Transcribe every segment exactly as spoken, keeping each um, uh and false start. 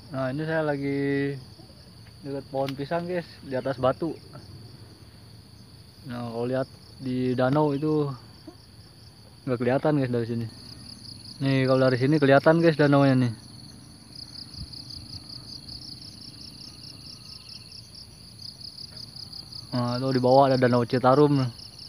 Nah ini saya lagi dekat pohon pisang guys, di atas batu. Nah kalau lihat di danau itu nggak kelihatan guys dari sini. Nih kalau dari sini kelihatan guys danaunya nih. Nah itu di bawah ada danau Citarum.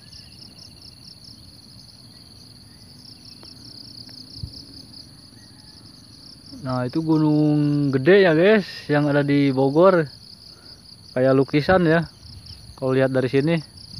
Nah itu gunung gede ya guys, yang ada di Bogor, kayak lukisan ya kalau lihat dari sini.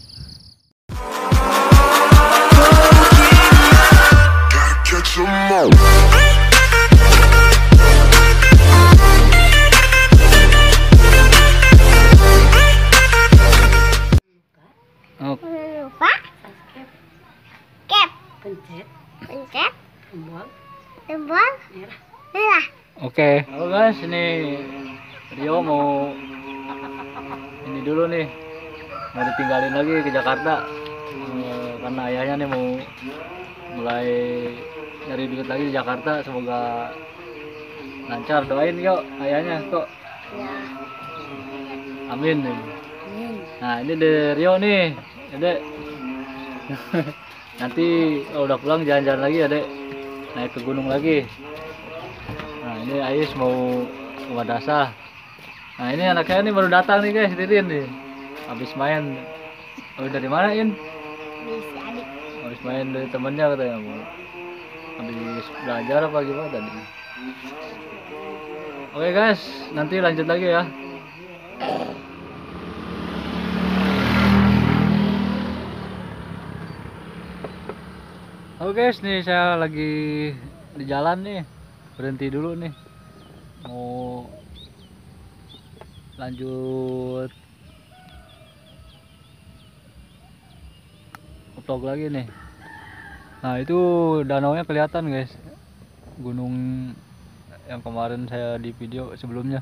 Oh. Lupa subscribe, pencet pencet tombol tombol merah. merah. Oke, halo guys, ini Rio mau ini dulu nih, mau ditinggalin lagi ke Jakarta eh, karena ayahnya nih mau mulai nyari duit lagi di Jakarta. Semoga lancar, doain yuk ayahnya kok. Ya, Amin. amin. Nah ini dari Rio nih, ya dek. Nanti kalau udah pulang jalan-jalan lagi ya dek, naik ke gunung lagi. Nah ini Ais mau ke madrasah. Nah ini anaknya nih baru datang nih guys, Ririn nih, habis main. Habis dari mana In? Bisa adik. Habis main dari temennya katanya, mau habis belajar apa gimana tadi. Oke guys, nanti lanjut lagi ya. Oke guys, nih saya lagi di jalan nih, berhenti dulu nih, mau lanjut vlog lagi nih. Nah itu danaunya kelihatan guys, gunung yang kemarin saya di video sebelumnya.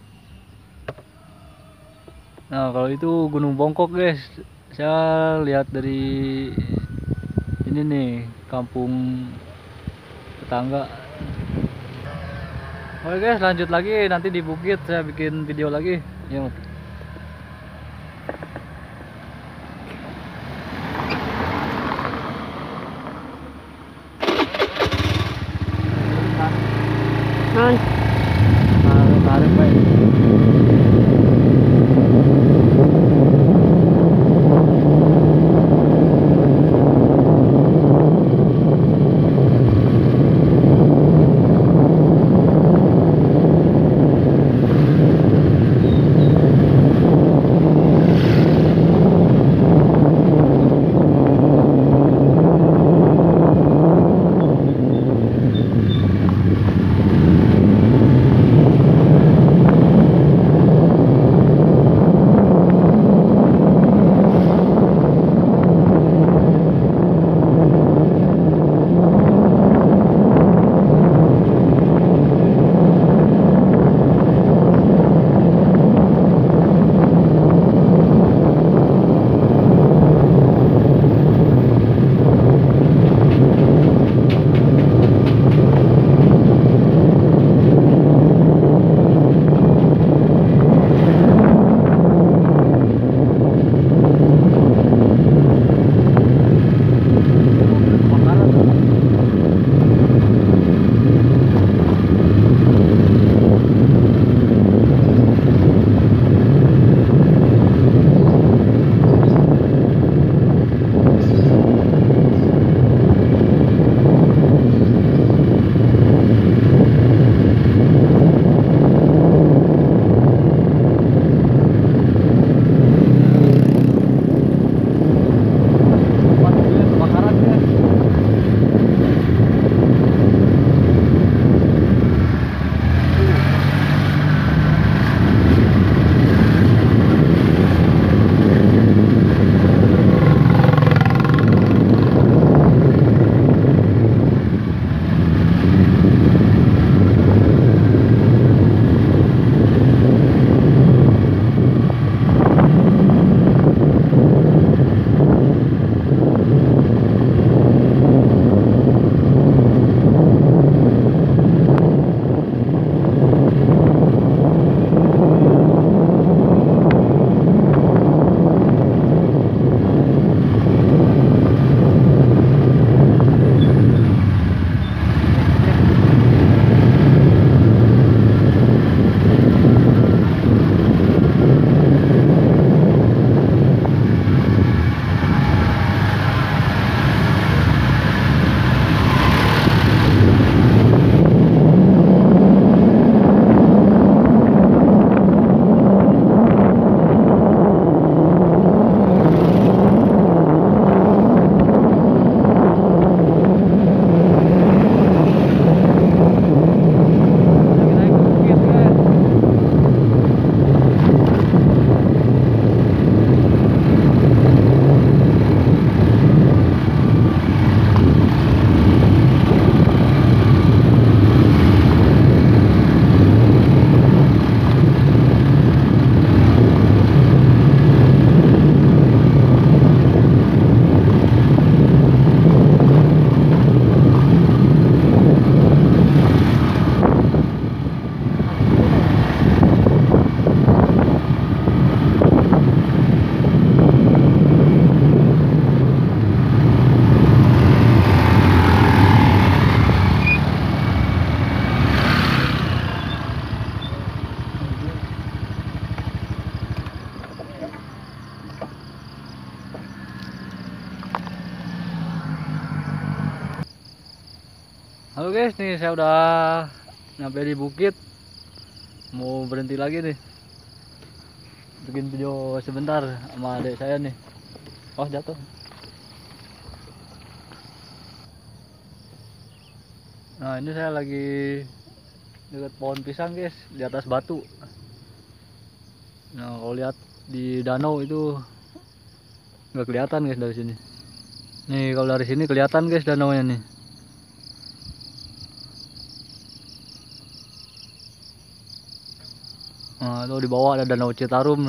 Nah kalau itu Gunung Bongkok guys, saya lihat dari ini nih, kampung tetangga. Oke guys, lanjut lagi, nanti di bukit saya bikin video lagi. Yuk. Non. Tarik, tarik baik. guys, nih saya udah nyampe di bukit. Mau berhenti lagi nih. Bikin video sebentar sama adik saya nih. Oh, jatuh. Nah, ini saya lagi dekat pohon pisang, guys, di atas batu. Nah, kalau lihat di danau itu nggak kelihatan, guys, dari sini. Nih, kalau dari sini kelihatan, guys, danaunya nih. Nah, itu di bawah ada Danau Citarum.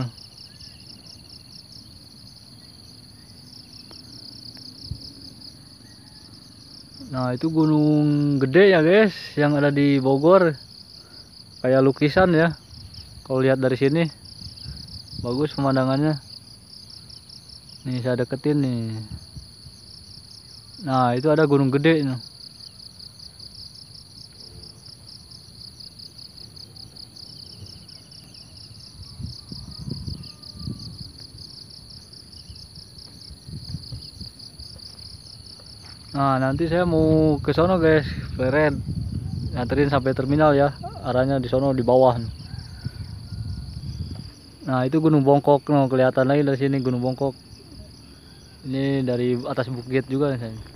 Nah, itu gunung gede ya, guys, yang ada di Bogor. Kayak lukisan ya. Kalau lihat dari sini bagus pemandangannya. Nih, saya deketin nih. Nah, itu ada gunung gede nih. Nah, nanti saya mau ke sono, guys, Pleret. Nganterin sampai terminal ya. Arahnya di sono di bawah. Nah, itu Gunung Bongkok, no, kelihatan lagi dari sini Gunung Bongkok. Ini dari atas bukit juga nih saya.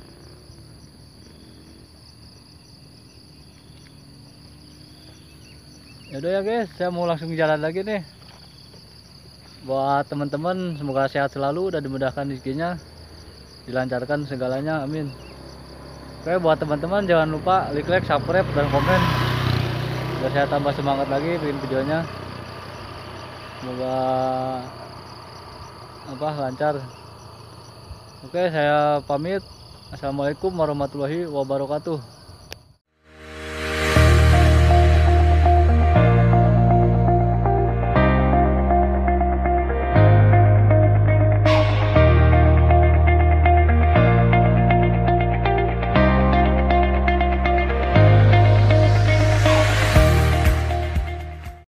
Yaudah ya, guys, saya mau langsung jalan lagi nih. Buat teman-teman, semoga sehat selalu dan dimudahkan rezekinya, dilancarkan segalanya, amin. Oke, buat teman-teman jangan lupa like, like, subscribe, dan komen biar saya tambah semangat lagi bikin videonya. Semoga apa lancar. Oke, saya pamit. Assalamualaikum warahmatullahi wabarakatuh.